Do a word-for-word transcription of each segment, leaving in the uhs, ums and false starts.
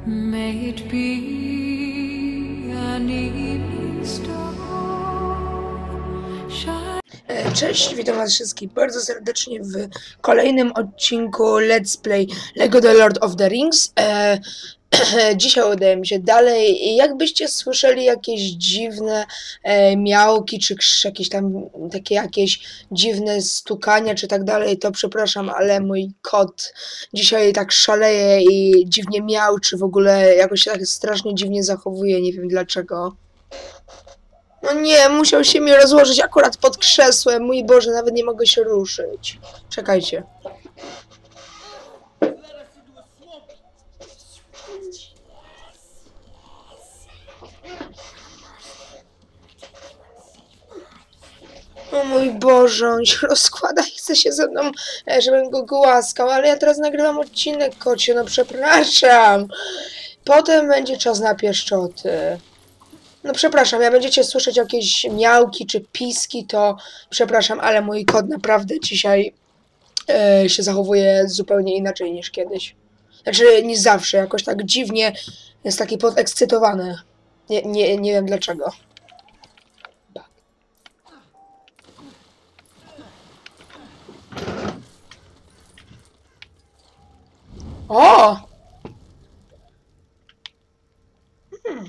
May it be an evening star. Shine. Cześć, witam was wszystkich bardzo serdecznie w kolejnym odcinku Let's Play Lego The Lord of the Rings. E, dzisiaj udajemy się dalej i jakbyście słyszeli jakieś dziwne e, miałki, czy krz, jakieś tam takie jakieś dziwne stukania, czy tak dalej, to przepraszam, ale mój kot dzisiaj tak szaleje i dziwnie miał, czy w ogóle jakoś się tak strasznie dziwnie zachowuje, nie wiem dlaczego. No nie, musiał się mi rozłożyć akurat pod krzesłem. Mój Boże, nawet nie mogę się ruszyć. Czekajcie. O mój Boże, on się rozkłada i chce się ze mną, e, żebym go głaskał, ale ja teraz nagrywam odcinek, kocie, no przepraszam. Potem będzie czas na pieszczoty. No przepraszam, jak będziecie słyszeć jakieś miałki czy piski, to przepraszam, ale mój kot naprawdę dzisiaj e, się zachowuje zupełnie inaczej niż kiedyś. Znaczy, niż zawsze, jakoś tak dziwnie jest taki podekscytowany. Nie, nie, nie wiem dlaczego. O! Hmm.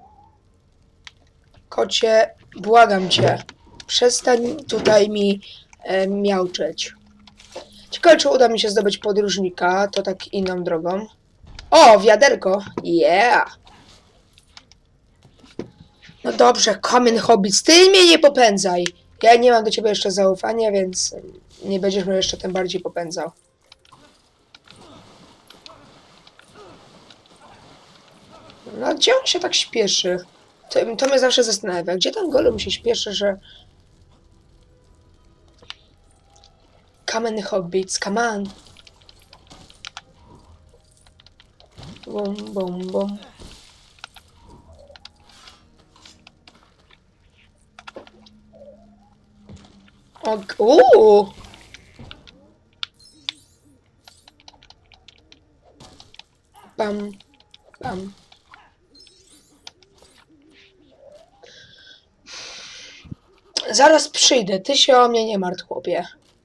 Kocie, błagam cię, przestań tutaj mi e, miauczeć. Ciekawe, czy uda mi się zdobyć podróżnika, to tak inną drogą. O, wiaderko! Yeah! No dobrze, Common Hobbits, ty mnie nie popędzaj! Ja nie mam do ciebie jeszcze zaufania, więc nie będziesz mnie jeszcze tym bardziej popędzał. No gdzie on się tak śpieszy? To, to mnie zawsze zastanawia. Gdzie ten golem się śpieszy, że... Common Hobbits, come on! Bum, bum, bum. Ok, uuu! Bam, bam. Zaraz przyjdę, ty się o mnie nie martw, chłopie.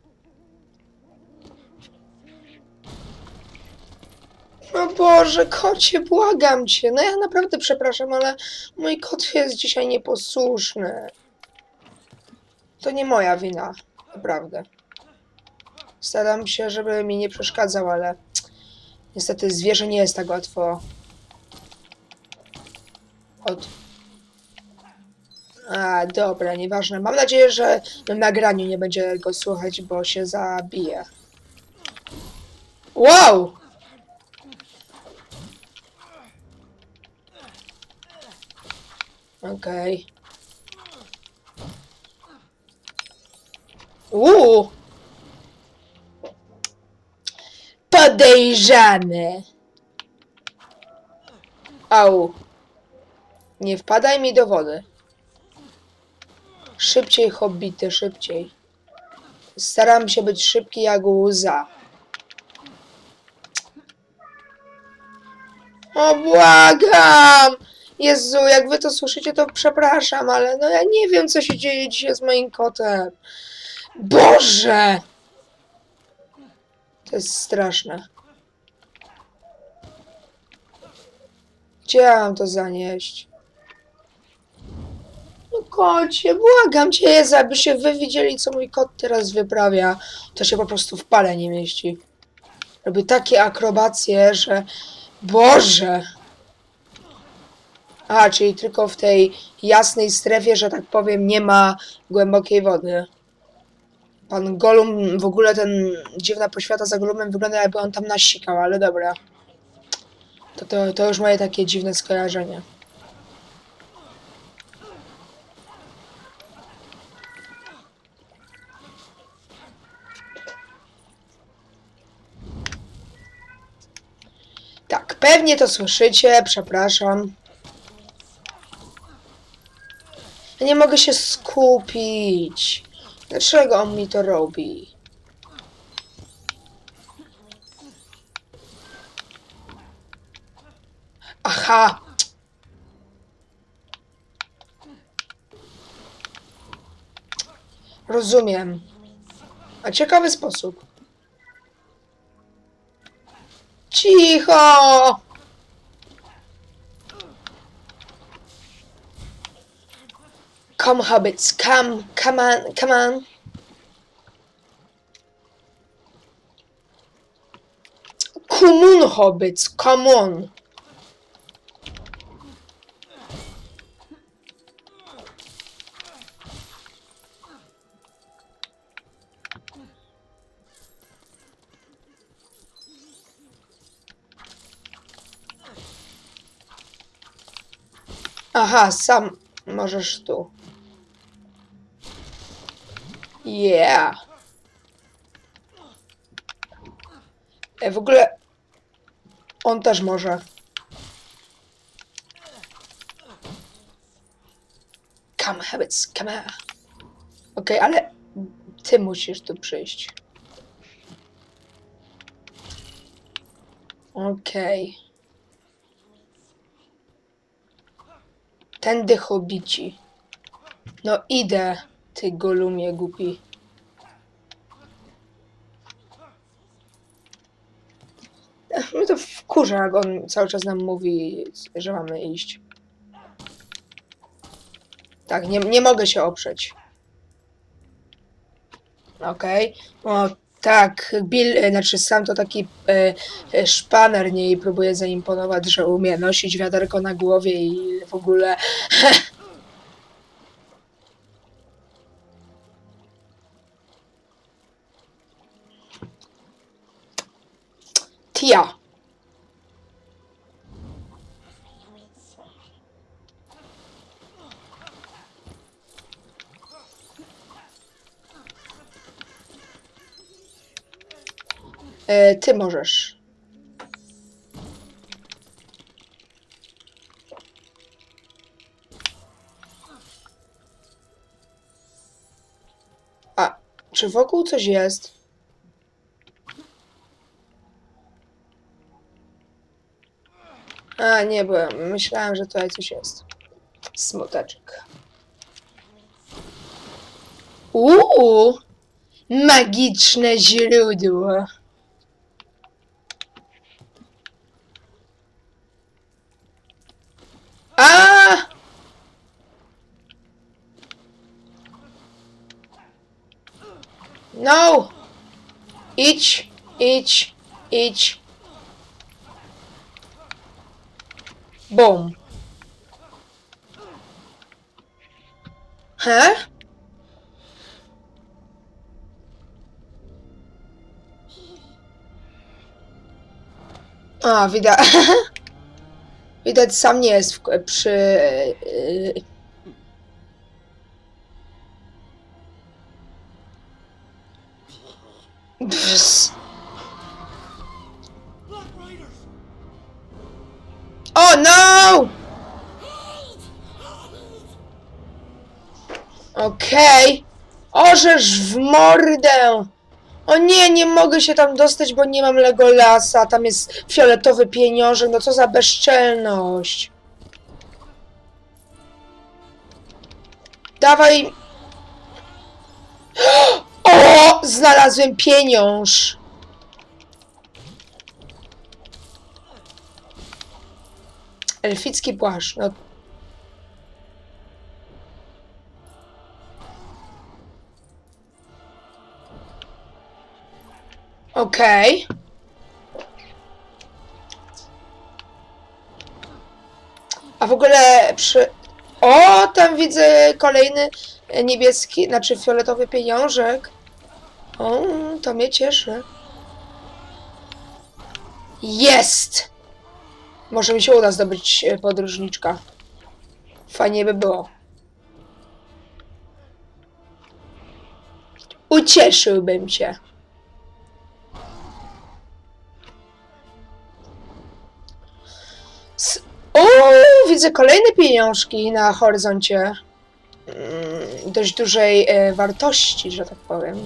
O Boże, kocie, błagam cię. No ja naprawdę przepraszam, ale mój kot jest dzisiaj nieposłuszny. To nie moja wina, naprawdę. Staram się, żeby mi nie przeszkadzał, ale niestety zwierzę nie jest tak łatwo od... A, dobra, nieważne. Mam nadzieję, że na nagraniu nie będzie go słychać, bo się zabije. Wow! Okej. Okay. Uuu! Podejrzany! Au. Nie wpadaj mi do wody. Szybciej, hobbity, szybciej. Staram się być szybki jak łza. O, błagam! Jezu, jak wy to słyszycie, to przepraszam, ale no ja nie wiem, co się dzieje dzisiaj z moim kotem. Boże! To jest straszne. Gdzie ja mam to zanieść? No kocie, błagam cię, Jezu, abyście wy widzieli, co mój kot teraz wyprawia. To się po prostu w pale nie mieści. Robi takie akrobacje, że... Boże! A, czyli tylko w tej jasnej strefie, że tak powiem, nie ma głębokiej wody. Pan Gollum, w ogóle ten dziwna poświata za Gollumem wygląda, jakby on tam nasikał, ale dobra. To, to, to już moje takie dziwne skojarzenie. Tak, pewnie to słyszycie, przepraszam. Ja nie mogę się skupić. Dlaczego on mi to robi? Aha! Rozumiem. A ciekawy sposób. Cicho! Come, hobbits, come, come on, come on. Come on, hobbits, come on. Aha, sam możesz tu. Yeah. E, w ogóle on też może. Come, hobbits, come on. Okej, okay, ale ty musisz tu przyjść. Okej. Okay. Tędy hobbici. No idę, ty golumie głupi. Mnie to wkurza, jak on cały czas nam mówi, że mamy iść. Tak, nie, nie mogę się oprzeć. Okej. Okay. O, tak, Bill, znaczy sam to taki e, e, szpaner, nie, i próbuje zaimponować, że umie nosić wiaderko na głowie i w ogóle... Tia. E, ty możesz. A, czy wokół coś jest? A, nie, bo myślałem, że tutaj coś jest. Smuteczek. Uuu! Magiczne źródło. A! No! Idź, idź, idź. Boom. He? A, widać. Widać, sam nie jest w, przy... Yy... O, no! Okej. Okay. Orzesz w mordę! O nie, nie mogę się tam dostać, bo nie mam Legolasa. Tam jest fioletowy pieniążek. No co za bezczelność. Dawaj. O! Znalazłem pieniądz. Elficki płaszcz. No. Okej. Okay. A w ogóle przy... O, tam widzę kolejny niebieski, znaczy fioletowy pieniążek. O, to mnie cieszy. Jest! Może mi się uda zdobyć podróżniczka. Fajnie by było. Ucieszyłbym się. O, widzę kolejne pieniążki na horyzoncie. Mm, dość dużej e, wartości, że tak powiem.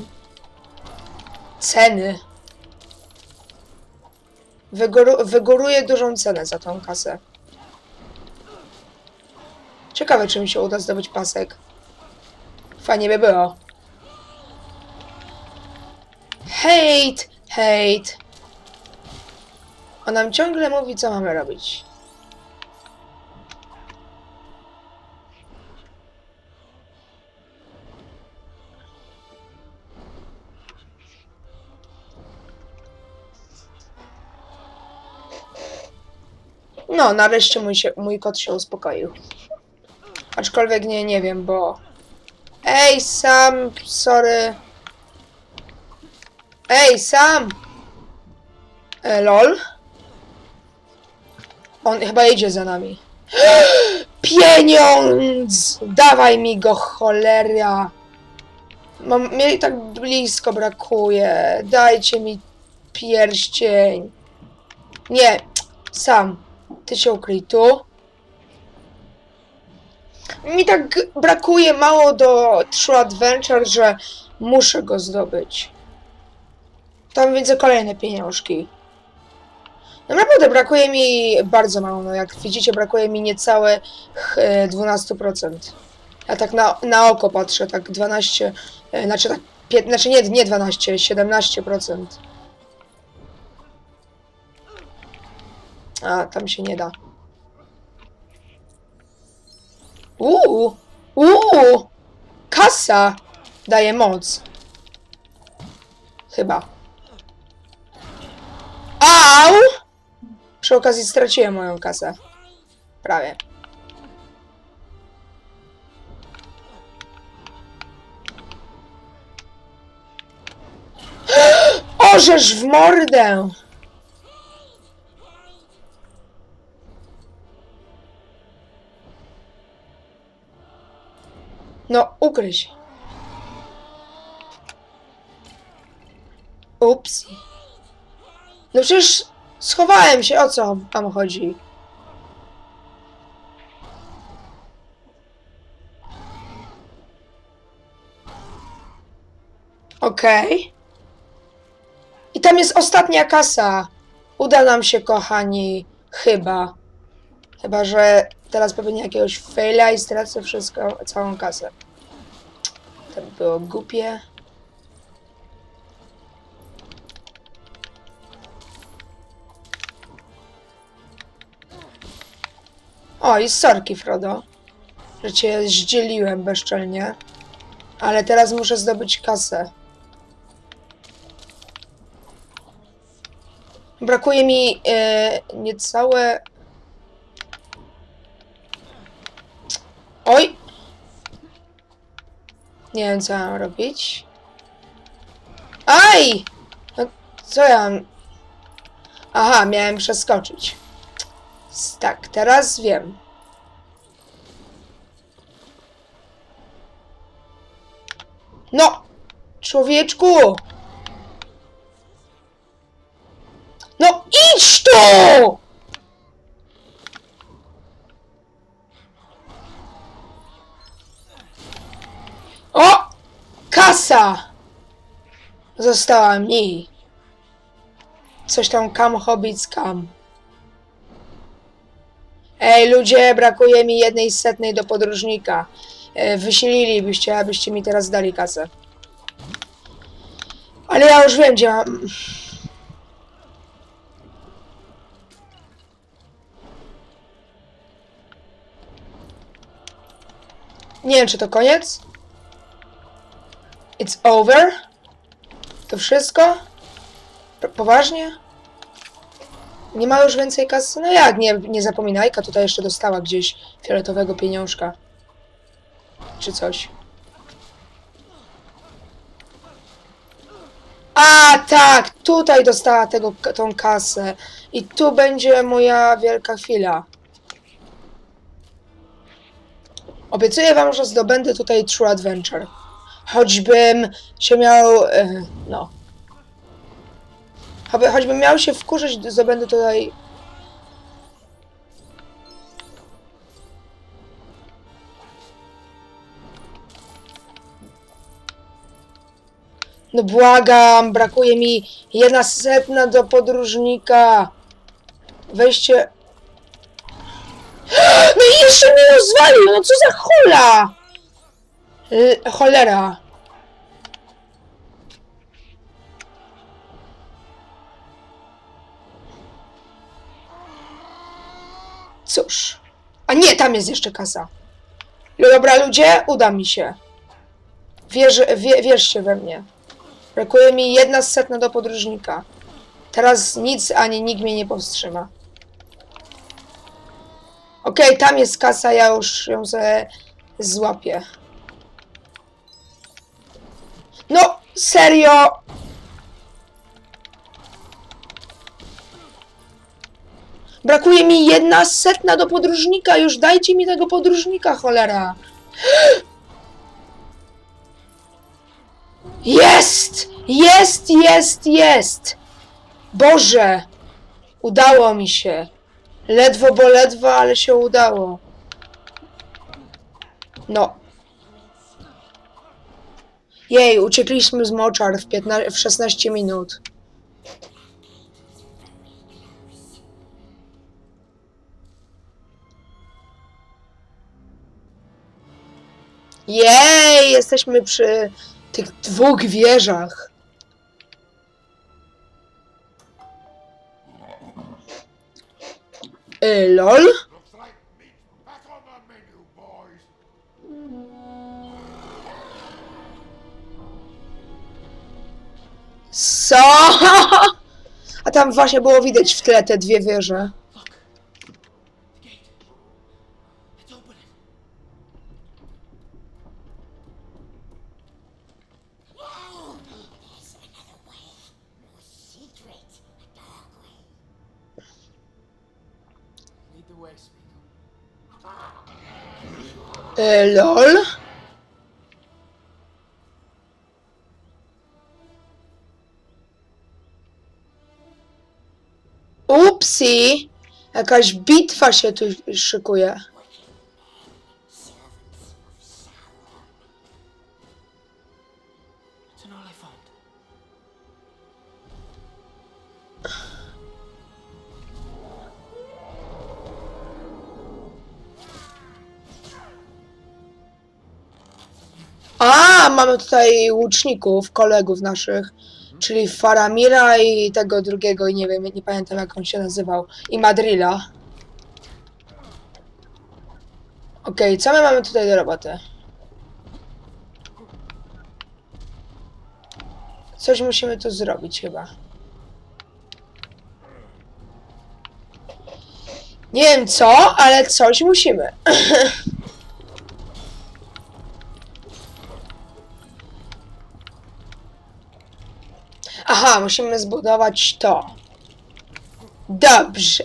Ceny. Wygoru wygóruje dużą cenę za tą kasę. Ciekawe, czy mi się uda zdobyć pasek. Fajnie by było. Hejt! Hejt! On nam ciągle mówi, co mamy robić. No, nareszcie mój, się, mój kot się uspokoił. Aczkolwiek nie, nie wiem, bo... Ej, Sam, sorry. Ej, Sam! E, lol? On chyba jedzie za nami. Pieniądz! Dawaj mi go, cholera! Mam, mnie tak blisko brakuje. Dajcie mi pierścień. Nie, Sam, ty się ukryj tu. Mi tak brakuje mało do True Adventure, że muszę go zdobyć. Tam widzę kolejne pieniążki. No naprawdę brakuje mi bardzo mało, no jak widzicie brakuje mi niecałe dwanaście procent. Ja tak na, na oko patrzę, tak dwanaście, znaczy tak, piętnaście, znaczy nie, nie dwanaście, siedemnaście procent. A, tam się nie da. Uuu, uuu, kasa daje moc. Chyba. Au! Przy okazji straciłem moją kasę. Prawie. Orzesz w mordę! No, ukryj się. Ups. No przecież schowałem się, o co wam chodzi? Okej. Okay. I tam jest ostatnia kasa. Uda nam się, kochani. Chyba. Chyba, że teraz popełnię jakiegoś faila i stracę wszystko, całą kasę. To by było głupie. O, i sorki, Frodo, że cię zdzieliłem bezczelnie. Ale teraz muszę zdobyć kasę. Brakuje mi e, niecałe... Oj! Nie wiem, co mam robić. Aj! No, co ja mam... Aha, miałem przeskoczyć. Tak, teraz wiem. No! Człowieczku! No idź tu! O! Kasa! Została mi. Coś tam kam hobbits kam. Ej ludzie, brakuje mi jednej setnej do podróżnika. E, wysililibyście, abyście mi teraz dali kasę. Ale ja już wiem, gdzie mam... Nie wiem, czy to koniec? It's over? To wszystko? P- poważnie? Nie ma już więcej kasy? No jak, nie, nie zapominajka, tutaj jeszcze dostała gdzieś fioletowego pieniążka. Czy coś. A tak, tutaj dostała tego, tą kasę. I tu będzie moja wielka chwila. Obiecuję wam, że zdobędę tutaj True Adventure. Choćbym się miał... E, no. Choćby, choćbym miał się wkurzyć, zdobędę tutaj... No błagam, brakuje mi jedna setna do podróżnika. Weźcie... No jeszcze mnie rozwalił! No co za chola! L cholera. Cóż. A nie, tam jest jeszcze kasa. No dobra, ludzie, uda mi się. Wierzy, wie, wierzcie we mnie. Brakuje mi jedna setna do podróżnika. Teraz nic ani nikt mnie nie powstrzyma. Okej, okay, tam jest kasa, ja już ją sobie złapię. No, serio! Brakuje mi jedna setna do podróżnika, już dajcie mi tego podróżnika, cholera! Jest! Jest, jest, jest! Boże! Udało mi się. Ledwo, bo ledwo, ale się udało. No. Jej, uciekliśmy z moczar w, piętnaście, w szesnaście minut. Jej, jesteśmy przy tych dwóch wieżach. Y, lol? Co? A tam właśnie było widać w tle te dwie wieże. Y, lol? Upsi! Jakaś bitwa się tu szykuje. A, mamy tutaj łuczników, kolegów naszych, czyli Faramira i tego drugiego, i nie wiem, nie pamiętam jak on się nazywał, i Madrila. Okej, okay, co my mamy tutaj do roboty? Coś musimy tu zrobić chyba. Nie wiem co, ale coś musimy. Aha, musimy zbudować to. Dobrze.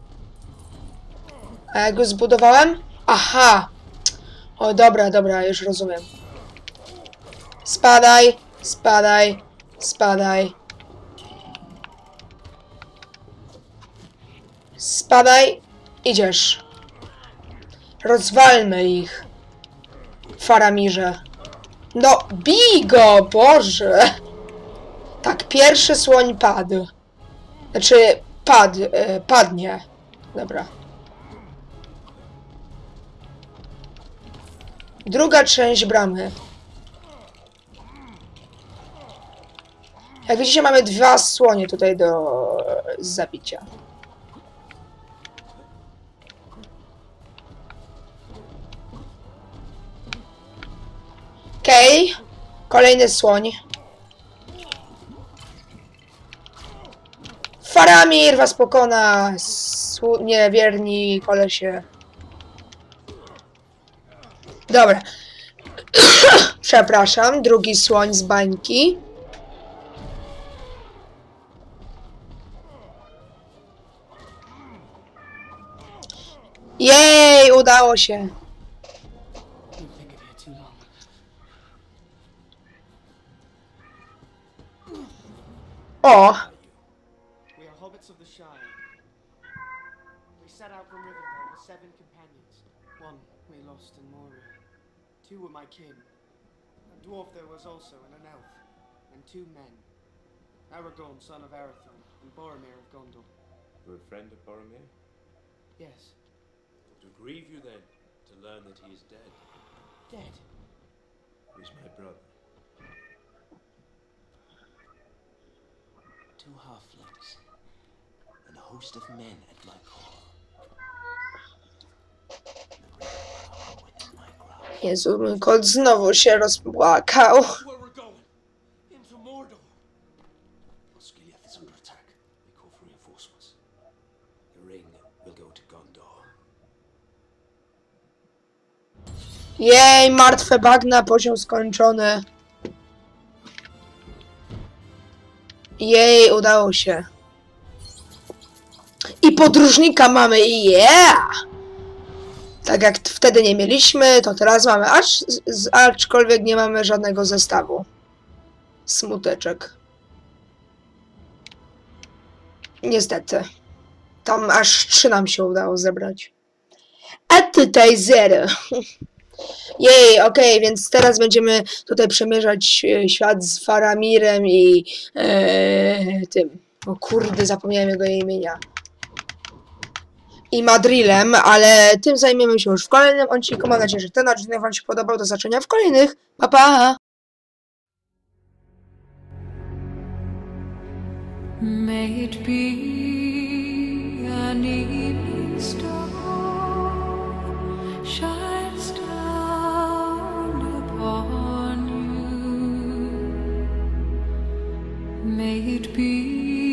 A jak go zbudowałem? Aha. O, dobra, dobra, już rozumiem. Spadaj, spadaj, spadaj. Spadaj, idziesz. Rozwalmy ich. Faramirze. No, bij go, Boże. Tak, pierwszy słoń padł. Znaczy, padł, yy, padnie. Dobra. Druga część bramy. Jak widzicie, mamy dwa słonie tutaj do zabicia. Okej. Okay. Kolejny słoń. Faramir was pokona. Słu niewierni kolesie. Dobra. Przepraszam, drugi słoń z bańki. Jej, udało się. O! We are hobbits of the Shire. We set out from Rivendell with seven companions. One we lost in Moria. Two were my kin. A dwarf there was also, and an elf. And two men. Aragorn, son of Arathorn, and Boromir of Gondor. You're a friend of Boromir? Yes. To grieve you then, to learn that he is dead. Dead. He's my brother. Two halflings and a host of men at my call. The river are within my grasp. Jezu, mój kot znowu się rozpłakał. That's where we're going. Into Mordor. Osgiliath is under attack. We call for reinforcements. The ring will go to Gondor. Jej, martwe bagna, poziom skończony. Jej, udało się. I podróżnika mamy, yeah! Tak jak wtedy nie mieliśmy, to teraz mamy, acz, z, aczkolwiek nie mamy żadnego zestawu. Smuteczek. Niestety. Tam aż trzy nam się udało zebrać. A tutaj zero. Jej, okej, okay, więc teraz będziemy tutaj przemierzać e, świat z Faramirem i e, tym. O kurde, zapomniałem jego imienia. I Madrilem, ale tym zajmiemy się już w kolejnym odcinku. Mam nadzieję, że ten odcinek wam się podobał. Do zobaczenia w kolejnych. Pa, pa! May it be an evening star shines down upon you. May it be